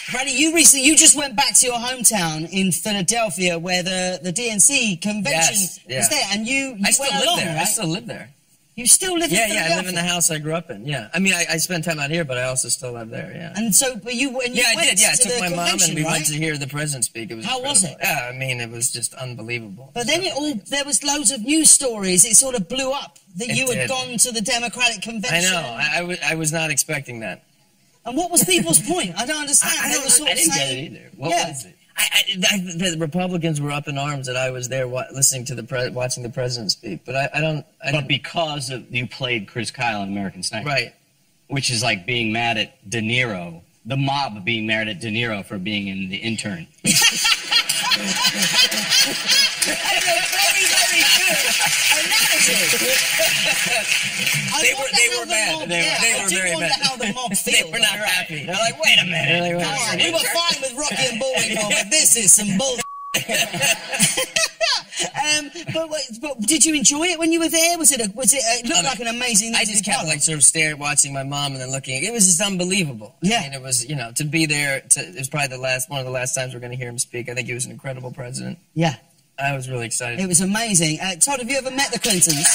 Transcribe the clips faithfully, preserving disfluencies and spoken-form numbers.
Bradley, you recently, you just went back to your hometown in Philadelphia where the, the D N C convention yes, yeah. was there, and you, you I still went live along, there. right? I still live there. You still live yeah, in Philadelphia? Yeah, yeah, I live in the house I grew up in, yeah. I mean, I, I spend time out here, but I also still live there, yeah. And so, but you, when you yeah, went I did, yeah. I to took the my mom and we right? went to hear the president speak. It was How incredible. was it? Yeah, I mean, it was just unbelievable. But then it all, there was loads of news stories. It sort of blew up that It you had did. gone to the Democratic convention. I know. I, I, was, I was not expecting that. And what was people's point? I don't understand. I, I, they don't, were sort I of didn't saying, get it either. What yeah. was it? I, I, I, the Republicans were up in arms that I was there wa listening to the pre watching the president speak, but I, I don't. I but because of, you played Chris Kyle in American Sniper, right? Which is like being mad at De Niro, the mob being mad at De Niro for being in The Intern. Very, very good analogy. they were, they were mad. Mob, they were, yeah, they I were do very wonder mad. how the mob feels. They were not right. happy. They're like, wait a minute. Like, wait, Come on, we were fine with Rocky and Bullwinkle, but this is some bull. um, but, but did you enjoy it when you were there? Was it? A, was it? A, it looked um, like an amazing. I just kept like sort of staring, watching my mom, and then looking. It was just unbelievable. Yeah, I mean, it was, you know, to be there. To, it was probably the last one of the last times we're going to hear him speak. I think he was an incredible president. Yeah, I was really excited. It was amazing. Uh, Todd, have you ever met the Clintons?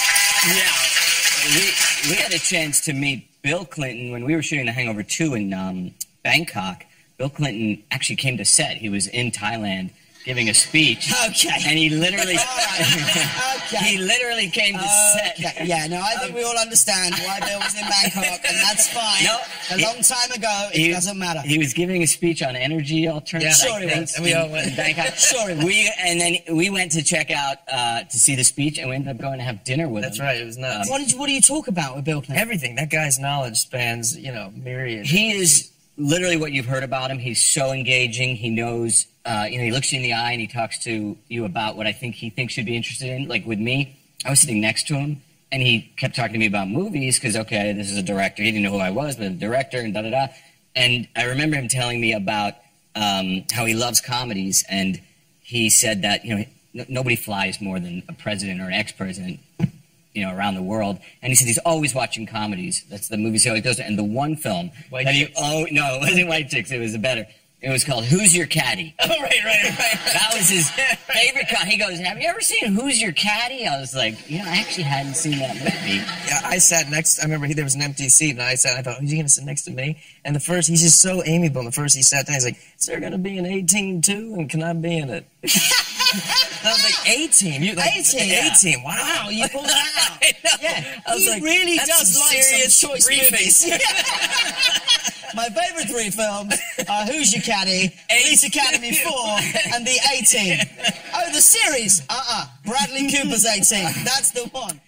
Yeah, we we had a chance to meet Bill Clinton when we were shooting The Hangover two in um, Bangkok. Bill Clinton actually came to set. He was in Thailand giving a speech. Okay. And he literally, right. okay. he literally came to okay. set. Yeah, no, I think um, we all understand why Bill was in Bangkok, and that's fine. No, a he, long time ago, it he, doesn't matter. He was giving a speech on energy alternatives. Yeah, sure he was. And we all went in Bangkok. Sure he was. We, and then we went to check out, uh, to see the speech, and we ended up going to have dinner with that's him. That's right, it was nuts. Um, what, did you, what do you talk about with Bill Clinton? Everything. That guy's knowledge spans, you know, myriad. He is literally what you've heard about him. He's so engaging. He knows, uh, you know, he looks you in the eye and he talks to you about what I think he thinks you'd be interested in. Like with me, I was sitting next to him and he kept talking to me about movies because, okay, this is a director. He didn't know who I was, but a director and da-da-da. And I remember him telling me about um, how he loves comedies, and he said that, you know, n nobody flies more than a president or an ex-president, you know, around the world. And he said he's always watching comedies. That's the movies he always goes to. And the one film White that he, Chicks. oh, no, it wasn't White Chicks. It was a better. It was called Who's Your Caddy? Oh, right, right, right. That was his favorite. He goes, have you ever seen Who's Your Caddy? I was like, you know, I actually hadn't seen that movie. Yeah, I sat next, I remember he, there was an empty seat, and I sat, and I thought, who's he going to sit next to me? And the first, he's just so amiable. And the first he sat down, he's like, is there going to be an A-team too? And can I be in it? I was like, A-team? You like, A-team? Yeah. A-team, wow. Wow, you pulled that out. I know. Yeah, I was he like, really that's does some like serious some choice briefings. movies. My favourite three films are Who's Your Caddy, Police Academy four, and The A-Team. Oh, the series? Uh-uh. Bradley Cooper's A-Team. That's the one.